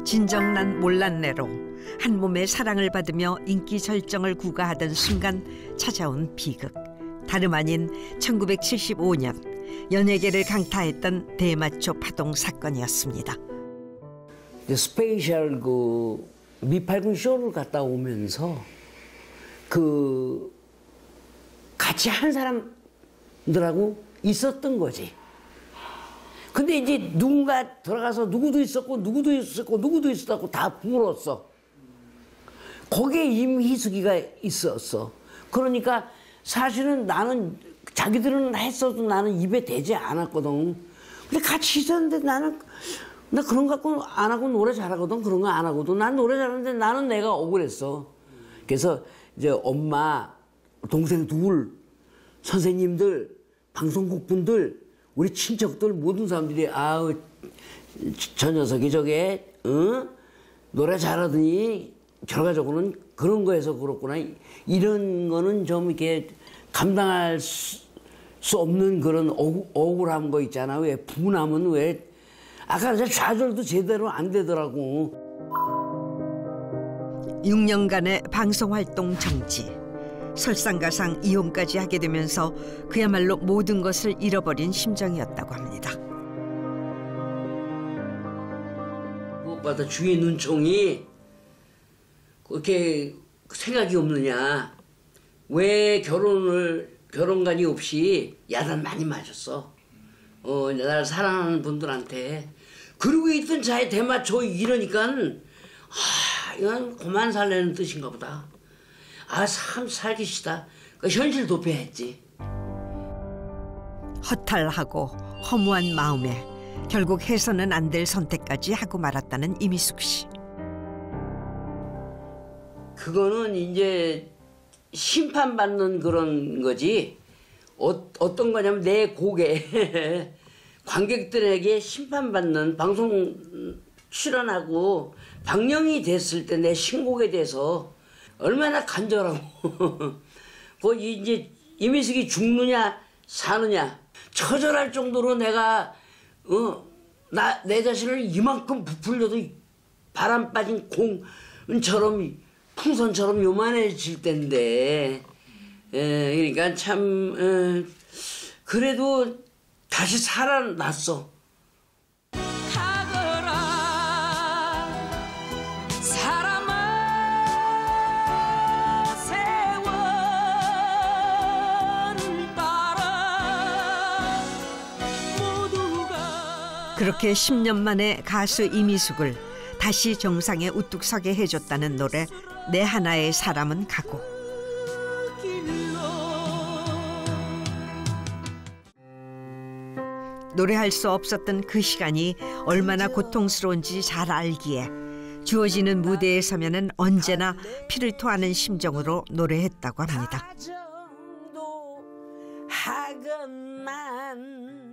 진정난 몰란내로 한 몸의 사랑을 받으며 인기 절정을 구가하던 순간 찾아온 비극. 다름 아닌 1975년 연예계를 강타했던 대마초 파동 사건이었습니다. 스페셜 미팔군 쇼를 갔다 오면서 같이 한 사람들하고 있었던 거지. 근데 이제 누군가 들어가서 누구도 있었고 누구도 있었고 누구도 있었다고 다 불었어. 거기에 임희숙이가 있었어. 그러니까 사실은 나는 자기들은 했어도 나는 입에 대지 않았거든. 근데 같이 있었는데 나 그런 거 갖고 안 하고 노래 잘하거든. 그런 거 안 하거든. 난 노래 잘하는데 나는 내가 억울했어. 그래서 이제 엄마, 동생 둘, 선생님들, 방송국 분들, 우리 친척들 모든 사람들이 아우 저 녀석이 저게 노래 잘하더니 결과적으로는 그런 거에서 그렇구나. 이런 거는 좀 이렇게 감당할 수 없는 그런 억울한 거 있잖아. 왜 분하면 왜 아까 좌절도 제대로 안 되더라고. 6년간의 방송활동 정지. 설상가상 이혼까지 하게 되면서 그야말로 모든 것을 잃어버린 심정이었다고 합니다. 무엇보다 주위 눈총이 그렇게 생각이 없느냐. 왜 결혼관이 없이 야단 많이 맞았어. 나를 사랑하는 분들한테. 그러고 있던 자에 대마초 이러니까 이건 그만 살라는 뜻인가 보다. 참 살기 싫다. 현실 도피했지. 허탈하고 허무한 마음에 결국 해서는 안 될 선택까지 하고 말았다는 임희숙 씨. 그거는 이제 심판받는 그런 거지. 어떤 거냐면 내 곡에 관객들에게 심판받는 방송 출연하고 방영이 됐을 때 내 신곡에 대해서 얼마나 간절하고 이제 임희숙이 죽느냐 사느냐 처절할 정도로 내가 내 자신을 이만큼 부풀려도 바람 빠진 공처럼 풍선처럼 요만해질 텐데 그러니까 참 그래도 다시 살아났어. 그렇게 10년 만에 가수 임희숙을 다시 정상에 우뚝 서게 해줬다는 노래 내 하나의 사람은 가고. 노래할 수 없었던 그 시간이 얼마나 고통스러운지 잘 알기에 주어지는 무대에 서면은 언제나 피를 토하는 심정으로 노래했다고 합니다.